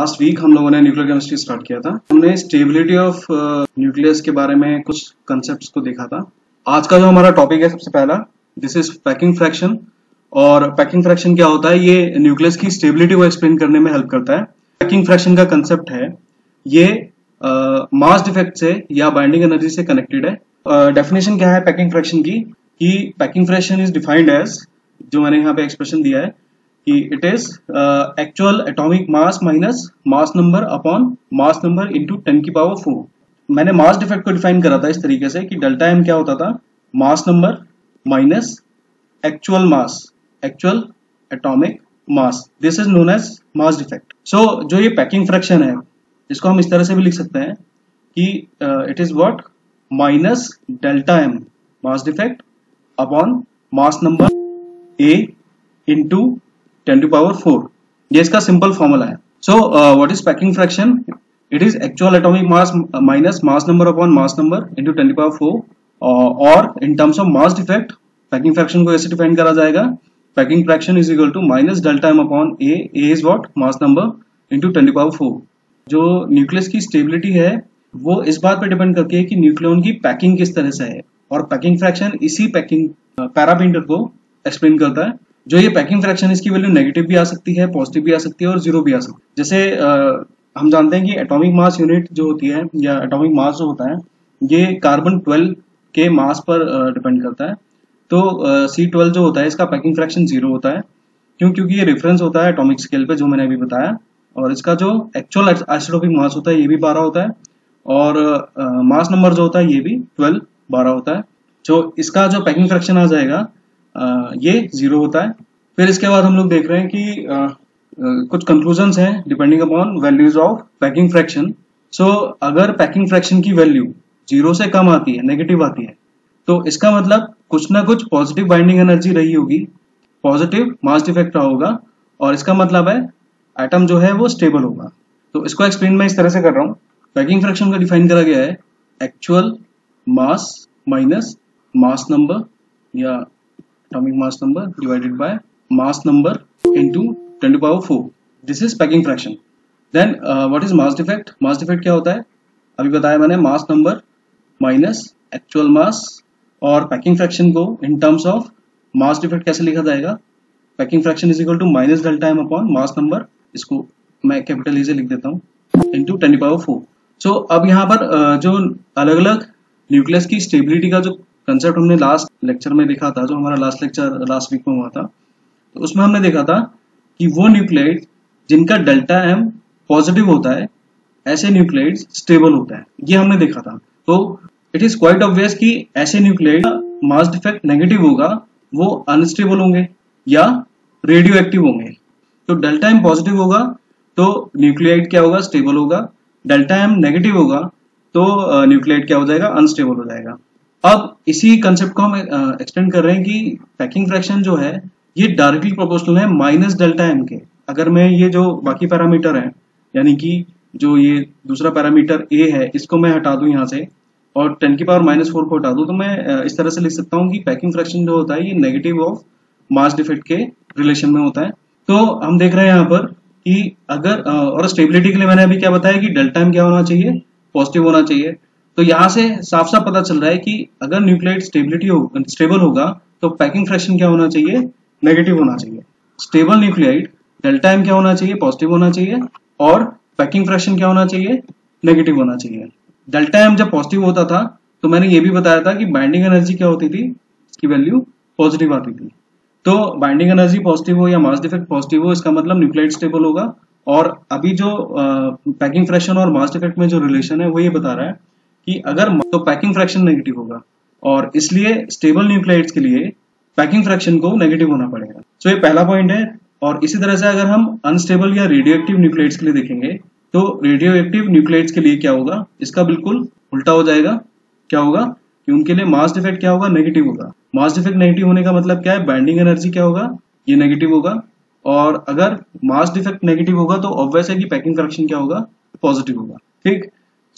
Last week हम लोगों ने न्यूक्लियर केमिस्ट्री स्टार्ट किया था। हमने स्टेबिलिटी ऑफ न्यूक्लियस के बारे में कुछ कंसेप्ट्स को देखा था। आज का जो हमारा टॉपिक है सबसे पहला, दिस इज पैकिंग फ्रैक्शन। और पैकिंग फ्रैक्शन क्या होता है? ये न्यूक्लियस की स्टेबिलिटी को एक्सप्लेन करने में हेल्प करता है। पैकिंग फ्रैक्शन का कंसेप्ट है ये मास डिफेक्ट से या बाइंडिंग एनर्जी से कनेक्टेड है। डेफिनेशन क्या है पैकिंग फ्रैक्शन की? कि packing fraction is defined as, जो मैंने यहाँ पे एक्सप्रेशन दिया है कि it is actual atomic mass minus mass number upon mass number into 10 की पावर 4। मैंने मास डिफेक्ट को डिफाइन करा था इस तरीके से कि डेल्टा एम क्या होता था? Mass number minus actual mass, actual atomic mass. This is known as mass defect. So जो ये पैकिंग फ्रैक्शन है, इसको हम इस तरह से भी लिख सकते हैं कि it is what? Minus delta M mass defect upon mass number A into 10 to power 4। ये इसका सिंपल फॉर्मूला है। So what is packing fraction? It is actual atomic mass minus mass number upon mass number into 10 to power 4। और in terms of mass defect packing fraction को ऐसे define करा जाएगा, packing fraction is equal to minus delta M upon A is what? Mass number into 10 to power 4। जो nucleus की stability है वो इस बात पर डिपेंड करती है कि न्यूक्लियन की पैकिंग किस तरह से है, और पैकिंग फ्रैक्शन इसी पैकिंग पैरामीटर को एक्सप्लेन करता है। जो ये पैकिंग फ्रैक्शन, इसकी वैल्यू नेगेटिव भी आ सकती है, पॉजिटिव भी आ सकती है और जीरो भी आ सकती है। जैसे हम जानते हैं कि एटॉमिक मास यूनिट जो होती है या एटॉमिक मास जो होता है ये कार्बन 12 के मास पर डिपेंड करता है। तो C12 जो होता है इसका पैकिंग फ्रैक्शन 0 होता है। क्योंकि ये रेफरेंस होता है एटॉमिक स्केल पे, जो मैंने अभी बताया। और इसका जो एक्चुअल आइसोटोपिक मास होता है ये भी 12 होता है, और मास नंबर जो होता है ये भी 12 होता है। जो इसका जो पैकिंग फ्रैक्शन आ जाएगा ये 0 होता है। फिर इसके बाद हम लोग देख रहे हैं कि कुछ कंक्लूजन्स हैं depending upon values of packing fraction. So अगर पैकिंग फ्रैक्शन की वैल्यू 0 से कम आती है, नेगेटिव आती है, तो इसका मतलब कुछ ना कुछ पॉजिटिव बाइंडिंग एनर्जी रही होगी, पॉजिटिव मास डिफेक्ट रहा होगा, और इसका मतलब है एटम जो है वो स्टेबल होगा। तो इसको एक्सप्लेन मैं इस तरह से कर रहा हूँ। पैकिंग फ्रैक्शन का डिफाइन करा गया है actual mass minus mass number या atomic mass number divided by mass number into 10 to power 4। This is packing fraction. Then what is mass defect? Mass defect क्या होता है? अभी बताया मैंने, mass number minus actual mass. और packing fraction को in terms of mass defect कैसे लिखा जाएगा? Packing fraction is equal to minus delta M upon mass number, इसको मैं कैपिटल ई से लिख देता हूँ, इंटू 10 टू पावर 4। सो अब यहाँ पर जो अलग अलग न्यूक्लियस की स्टेबिलिटी का जो कंसेप्ट हमने लास्ट लेक्चर में देखा था, जो हमारा लास्ट लेक्चर लास्ट वीक में हुआ था, तो उसमें हमने देखा था कि वो न्यूक्लियाइड जिनका डेल्टा एम पॉजिटिव होता है, ऐसे न्यूक्लियाइड स्टेबल होता है, ये हमने देखा था। तो इट इज क्वाइट ऑब्वियस कि ऐसे न्यूक्लियाइड मास डिफेक्ट नेगेटिव होगा, वो अनस्टेबल होंगे या रेडियो एक्टिव होंगे। तो डेल्टा एम पॉजिटिव होगा तो न्यूक्लियाइड क्या होगा? स्टेबल होगा। डेल्टा एम नेगेटिव होगा तो न्यूक्लियाइड क्या हो जाएगा? अनस्टेबल हो जाएगा। अब इसी कंसेप्ट को हम एक्सटेंड कर रहे हैं कि पैकिंग फ्रैक्शन जो है ये डायरेक्टली प्रोपोर्शनल है माइनस डेल्टा एम के। अगर मैं ये जो बाकी पैरामीटर है, यानी कि जो ये दूसरा पैरामीटर ए है, इसको मैं हटा दूं यहाँ से और 10 की पावर -4 को हटा दूं, तो मैं इस तरह से लिख सकता हूँ कि पैकिंग फ्रैक्शन जो होता है ये नेगेटिव ऑफ मास डिफेक्ट के रिलेशन में होता है। तो हम देख रहे हैं यहाँ पर कि अगर और स्टेबिलिटी के लिए मैंने अभी क्या बताया कि डेल्टा एम क्या होना चाहिए? पॉजिटिव होना चाहिए। तो यहाँ से साफ साफ पता चल रहा है कि अगर न्यूक्लियाइड स्टेबल होगा तो पैकिंग फ्रैक्शन क्या होना चाहिए? नेगेटिव होना चाहिए। स्टेबल न्यूक्लियाइड डेल्टा एम क्या होना चाहिए? पॉजिटिव होना चाहिए। और पैकिंग फ्रैक्शन क्या होना चाहिए? नेगेटिव होना चाहिए। डेल्टा एम जब पॉजिटिव होता था तो मैंने ये भी बताया था कि बाइंडिंग एनर्जी क्या होती थी? इसकी वैल्यू पॉजिटिव आती थी। तो बाइंडिंग एनर्जी पॉजिटिव हो या मास डिफेक्ट पॉजिटिव हो, इसका मतलब न्यूक्लियाइड स्टेबल होगा। और अभी जो पैकिंग फ्रैक्शन और मास डिफेक्ट में जो रिलेशन है वो ये बता रहा है कि अगर तो पैकिंग फ्रैक्शन नेगेटिव होगा, और इसलिए स्टेबल न्यूक्लियाइड्स के लिए पैकिंग फ्रैक्शन को नेगेटिव होना पड़ेगा। सो ये पहला पॉइंट है। और इसी तरह से अगर हम अनस्टेबल या रेडियो एक्टिव न्यूक्लियाइड्स के लिए देखेंगे तो रेडियो एक्टिव न्यूक्लियाइड्स के लिए क्या होगा? इसका बिल्कुल उल्टा हो जाएगा। क्या होगा? कि उनके लिए मास डिफेक्ट क्या होगा? नेगेटिव होगा। मास डिफेक्ट नेगेटिव होने का मतलब क्या है? बाइंडिंग एनर्जी क्या होगा? ये नेगेटिव होगा। और अगर मास डिफेक्ट नेगेटिव होगा तो ऑब्वियस है कि पैकिंग फ्रैक्शन क्या होगा? पॉजिटिव होगा। ठीक।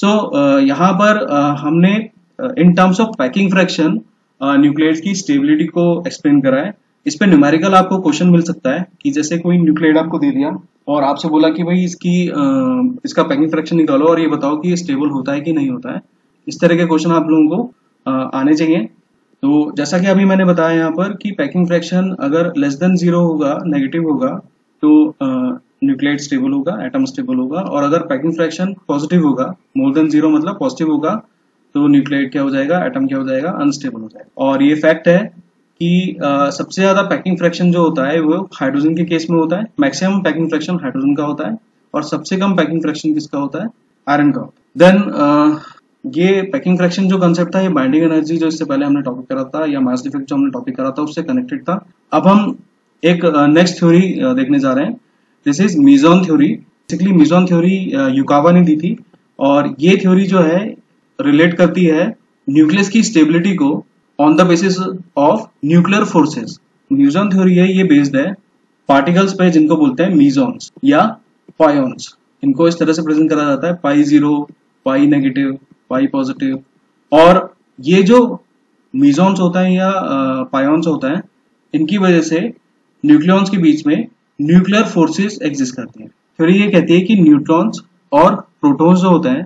सो यहाँ पर हमने in terms of packing fraction nuclides की स्टेबिलिटी को एक्सप्लेन करा है। इस पे न्यूमेरिकल आपको क्वेश्चन मिल सकता है कि जैसे कोई न्यूक्लियोटाइड आपको दे दिया और आपसे बोला कि भाई इसका पैकिंग फ्रैक्शन निकालो और ये बताओ कि ये स्टेबल होता है कि नहीं होता है। इस तरह के क्वेश्चन आप लोगों को आने चाहिए। तो जैसा कि अभी मैंने बताया यहाँ पर कि पैकिंग फ्रैक्शन अगर लेस देन 0 होगा, नेगेटिव होगा, तो न्यूक्लियोटाइड स्टेबल होगा, एटम स्टेबल होगा। और अगर पैकिंग फ्रैक्शन पॉजिटिव होगा, मोर देन 0 मतलब पॉजिटिव होगा, तो न्यूक्लियोटाइड क्या हो जाएगा, एटम क्या हो जाएगा, अनस्टेबल हो जाएगा। और ये फैक्ट है कि सबसे ज्यादा पैकिंग फ्रैक्शन जो होता है वो हाइड्रोजन के केस में होता है। मैक्सिमम पैकिंग फ्रैक्शन हाइड्रोजन का होता है और सबसे कम पैकिंग फ्रैक्शन किसका होता है, आयरन का होता है। देन ये पैकिंग फ्रैक्शन जो कंसेप्ट था, ये बाइंडिंग एनर्जी जो इससे पहले हमने टॉपिक करा था, या मास डिफेक्ट जो हमने टॉपिक करा था, उससे कनेक्टेड था। अब हम एक नेक्स्ट थ्योरी देखने जा रहे हैं। This is meson theory. Basically meson theory Yukawa ने दी थी और ये थ्योरी जो है रिलेट करती है न्यूक्लियस की स्टेबिलिटी को on the basis of nuclear forces. Meson theory है, ये बेस्ड है पार्टिकल्स पे जिनको बोलते हैं मीजॉन्स या पायोन्स। इनको इस तरह से प्रेजेंट करा जाता है, pi zero, pi negative, pi positive. और ये जो मीजॉन्स होता है या पायोन्स होता है, इनकी वजह से न्यूक्लियॉन्स के बीच में न्यूक्लियर फोर्सेस एग्जिस्ट करती हैं। फिर ये कहती है कि न्यूट्रॉन्स और प्रोटॉन्स जो होते हैं,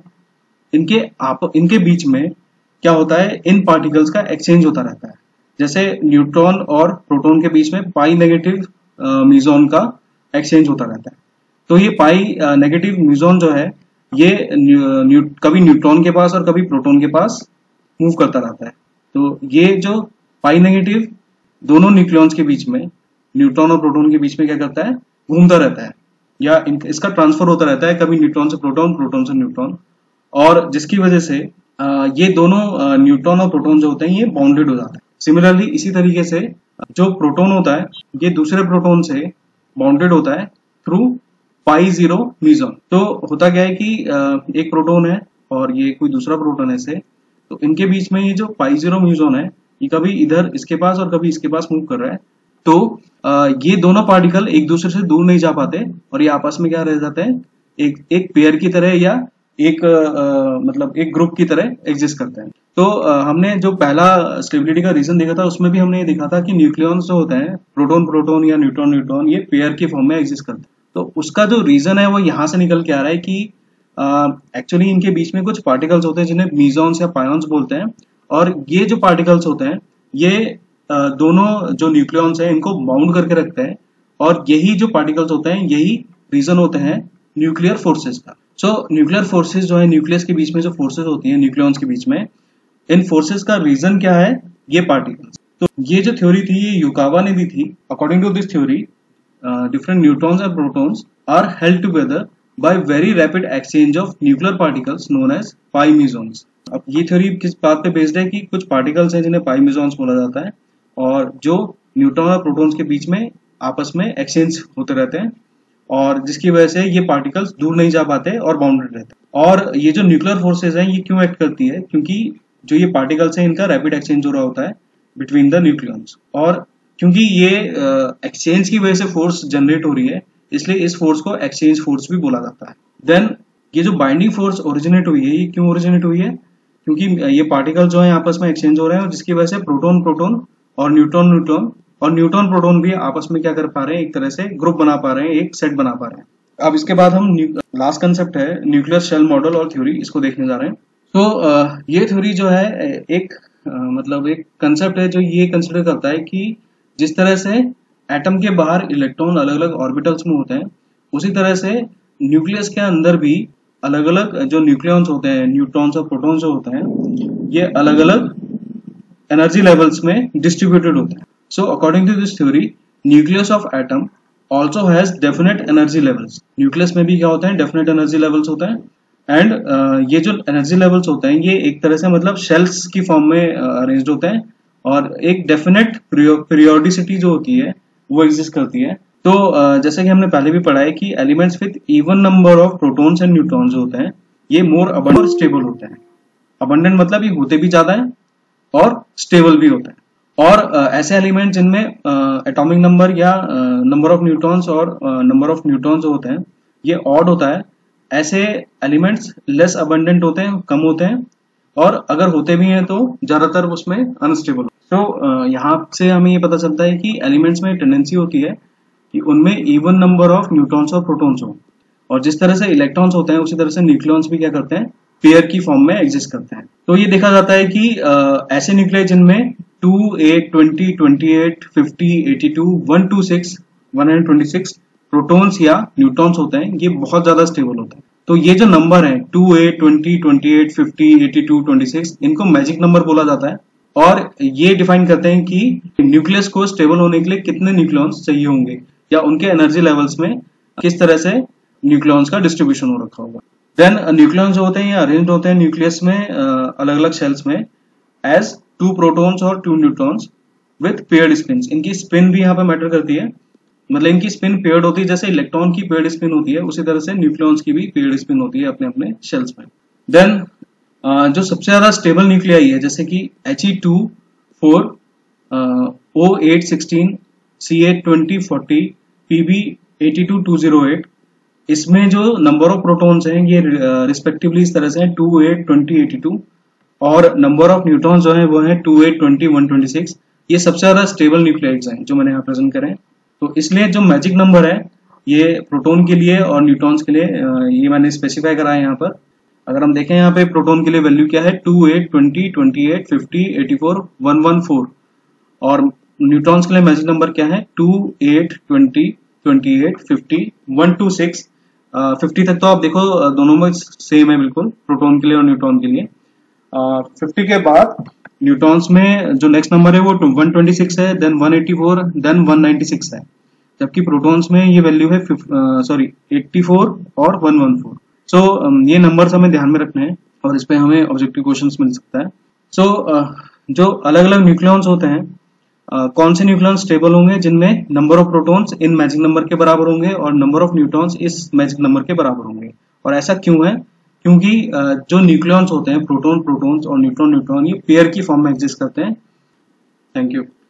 इनके बीच में क्या होता है, इन पार्टिकल्स का एक्सचेंज होता रहता है। जैसे न्यूट्रॉन और प्रोटॉन के बीच में पाई नेगेटिव मीजॉन का एक्सचेंज होता रहता है। तो ये पाई नेगेटिव मीजॉन जो है, ये कभी न्यूट्रॉन के पास और कभी प्रोटॉन के पास मूव करता रहता है। तो ये जो पाई नेगेटिव दोनों न्यूक्लियॉन्स के बीच में, न्यूट्रॉन और प्रोटॉन के बीच में क्या करता है, घूमता रहता है, या इसका ट्रांसफर होता रहता है, कभी न्यूट्रॉन से प्रोटॉन, प्रोटॉन से न्यूट्रॉन। और जिसकी वजह से ये दोनों न्यूट्रॉन और प्रोटॉन जो होते हैं, ये बाउंडेड हो जाते हैं। सिमिलरली इसी तरीके से जो प्रोटॉन होता है, ये दूसरे प्रोटॉन से बाउंडेड होता है थ्रू पाई जीरो मीजॉन। तो होता क्या है कि एक प्रोटॉन है और ये कोई दूसरा प्रोटॉन है से, तो इनके बीच में ये जो पाई जीरो मीजॉन है, ये कभी इधर इसके पास और कभी इसके पास मूव कर रहा है। तो ये दोनों पार्टिकल एक दूसरे से दूर नहीं जा पाते और ये आपस में क्या रह जाते हैं, एक पेयर की तरह या मतलब एक ग्रुप की तरह एग्जिस्ट करते हैं। तो हमने जो पहला स्टेबिलिटी का रीजन देखा था, उसमें भी हमने ये देखा था कि न्यूक्लियॉन्स जो होते हैं, प्रोटॉन प्रोटॉन या न्यूट्रॉन न्यूट्रॉन, ये पेयर की फॉर्म में एग्जिस्ट करते हैं। तो उसका जो रीजन है वो यहाँ से निकल के आ रहा है कि एक्चुअली इनके बीच में कुछ पार्टिकल्स होते हैं जिन्हें मीजॉन्स या पायोन्स बोलते हैं। और ये जो पार्टिकल्स होते हैं, ये दोनों जो न्यूक्लियॉन्स हैं, इनको बाउंड करके रखते हैं। और यही जो पार्टिकल्स होते हैं, यही रीजन होते हैं न्यूक्लियर फोर्सेस का। सो न्यूक्लियर फोर्सेस जो है, न्यूक्लियस के बीच में जो फोर्सेस होती हैं न्यूक्लियॉन्स के बीच में, इन फोर्सेस का रीजन क्या है, ये पार्टिकल्स। तो ये जो थ्योरी थी, ये युकावा ने दी थी। According to this theory, different neutrons and protons are held together by very rapid exchange of nuclear particles known as pi mesons। अब ये थ्योरी किस बात पे बेस्ड है कि कुछ पार्टिकल्स हैं जिन्हें पाई mesons बोला जाता है, और जो न्यूट्रॉन और प्रोटॉन्स के बीच में आपस में एक्सचेंज होते रहते हैं, और जिसकी वजह से ये पार्टिकल्स दूर नहीं जा पाते और बाउंडेड रहते हैं। और ये जो न्यूक्लियर फोर्सेज हैं, ये क्यों एक्ट करती है, क्योंकि जो ये पार्टिकल्स हैं, इनका रैपिड एक्सचेंज हो रहा होता है बिटवीन द न्यूक्लियॉन्स। और क्योंकि ये एक्सचेंज की वजह से फोर्स जनरेट हो रही है, इसलिए इस फोर्स को एक्सचेंज फोर्स भी बोला जाता है। देन ये जो बाइंडिंग फोर्स ओरिजिनेट हुई है, ये क्यों ओरिजिनेट हुई है, क्योंकि ये पार्टिकल जो है आपस में एक्सचेंज हो रहे हैं, और जिसकी वजह से प्रोटॉन प्रोटॉन और न्यूट्रॉन न्यूट्रॉन और न्यूट्रॉन प्रोटॉन भी आपस में क्या कर पा रहे हैं, एक तरह से ग्रुप बना पा रहे हैं, एक सेट बना पा रहे हैं। अब इसके बाद हम लास्ट कंसेप्ट है न्यूक्लियर शेल मॉडल और थ्योरी, इसको देखने जा रहे हैं। तो ये थ्योरी जो है एक मतलब एक कंसेप्ट है जो ये कंसिडर करता है कि जिस तरह से एटम के बाहर इलेक्ट्रॉन अलग अलग ऑर्बिटल्स में होते हैं, उसी तरह से न्यूक्लियस के अंदर भी अलग अलग जो न्यूक्लियॉन्स होते हैं, न्यूट्रॉन्स और प्रोटॉन्स जो होते हैं, ये अलग अलग एनर्जी लेवल्स में डिस्ट्रीब्यूटेड होते हैं। So according to this theory, nucleus of atom also has definite energy levels. Nucleus में भी क्या होते हैं, डेफिनेट एनर्जी लेवल्स होते हैं। एंड ये जो एनर्जी लेवल्स होते हैं, ये एक तरह से मतलब शेल्स की फॉर्म में अरेंज्ड होते हैं, और एक डेफिनेट पीरियोडिसिटी जो होती है वो एग्जिस्ट करती है। तो जैसे कि हमने पहले भी पढ़ा है कि elements with even number of protons and neutrons होते हैं, ये मोर अबंडेंट और स्टेबल होते हैं। अबंडेंट मतलब ये होते भी ज्यादा है और स्टेबल भी होता है। और ऐसे एलिमेंट जिनमें एटॉमिक नंबर या नंबर ऑफ न्यूट्रॉन्स और नंबर ऑफ न्यूट्रॉन्स होते हैं, ये ऑड होता है, ऐसे एलिमेंट्स लेस अबंडेंट होते हैं, कम होते हैं, और अगर होते भी हैं तो ज्यादातर उसमें अनस्टेबल। तो यहाँ से हमें ये पता चलता है कि एलिमेंट्स में टेंडेंसी होती है कि उनमें इवन नंबर ऑफ न्यूट्रॉन्स और प्रोटॉन्स हो, और जिस तरह से इलेक्ट्रॉन्स होते हैं उसी तरह से न्यूक्लियॉन्स भी क्या करते हैं, पेयर की फॉर्म में एग्जिस्ट करते हैं। तो ये देखा जाता है कि ऐसे न्यूक्लियस जिनमें 2, 8, 20, 28, 50, 82, 126, 126 प्रोटॉन्स या न्यूट्रॉन्स होते हैं, ये बहुत ज्यादा स्टेबल होते हैं। तो ये जो नंबर है 2, 8, 20, 28, 50, 82, 26, इनको मैजिक नंबर बोला जाता है, और ये डिफाइन करते हैं कि न्यूक्लियस को स्टेबल होने के लिए कितने न्यूक्लियॉन्स चाहिए होंगे, या उनके एनर्जी लेवल्स में किस तरह से न्यूक्लियॉन्स का डिस्ट्रीब्यूशन हो रखा होगा। देन न्यूक्लियॉन्स जो होते हैं ये अरेंज होते हैं न्यूक्लियस में अलग अलग शेल्स में एज 2 प्रोटॉन्स और 2 न्यूट्रॉन्स विथ पेयर्ड स्पिन्स। इनकी स्पिन भी यहाँ पे मैटर करती है, मतलब इनकी स्पिन पेयर्ड होती है, जैसे इलेक्ट्रॉन की पेयर्ड स्पिन होती है उसी तरह से न्यूक्लियॉन्स की भी पेयर्ड स्पिन होती है अपने अपने शेल्स में। देन जो सबसे ज्यादा स्टेबल न्यूक्लियाई है जैसे कि He2, 4, O8, 16, C8, 20, 40, Pb82, 208, इसमें जो नंबर ऑफ प्रोटॉन्स हैं ये रिस्पेक्टिवली इस तरह से हैं 2, 8, 20, 82, और नंबर ऑफ न्यूट्रॉन्स जो है वो है 2, 8, 20, 126। ये सबसे ज्यादा स्टेबल न्यूक्लियाइड्स हैं जो मैंने यहाँ प्रेजेंट करे हैं। तो इसलिए जो मैजिक नंबर है ये प्रोटॉन के लिए और न्यूट्रॉन्स के लिए ये मैंने स्पेसिफाई करा है यहाँ पर। अगर हम देखें यहाँ पे प्रोटॉन के लिए वैल्यू क्या है 2, 8, 20, 28, 50, 84, 114, और न्यूट्रॉन्स के लिए मैजिक नंबर क्या है 2, 8, 20, 28, 50, 126, 50 तक तो आप देखो दोनों में सेम है बिल्कुल, प्रोटॉन के लिए और न्यूट्रॉन के लिए। 50 के बाद न्यूट्रॉन्स में जो नेक्स्ट नंबर है वो 126 है, देन 184, देन 196 है, जबकि प्रोटॉन्स में ये वैल्यू है 84 और 114। सो ये नंबर्स हमें ध्यान में रखने हैं और इस पे हमें ऑब्जेक्टिव क्वेश्चंस मिल सकता है। सो जो अलग अलग न्यूक्लियॉन्स होते हैं, कौन से न्यूक्लियॉन्स स्टेबल होंगे जिनमें number of protons in magic number के बराबर होंगे और नंबर ऑफ न्यूट्रॉन्स इस मैजिक नंबर के बराबर होंगे। और ऐसा क्यों है, क्योंकि जो न्यूक्लियॉन्स होते हैं प्रोटॉन्स और न्यूट्रॉन ये पेयर की फॉर्म में एग्जिस्ट करते हैं। Thank you.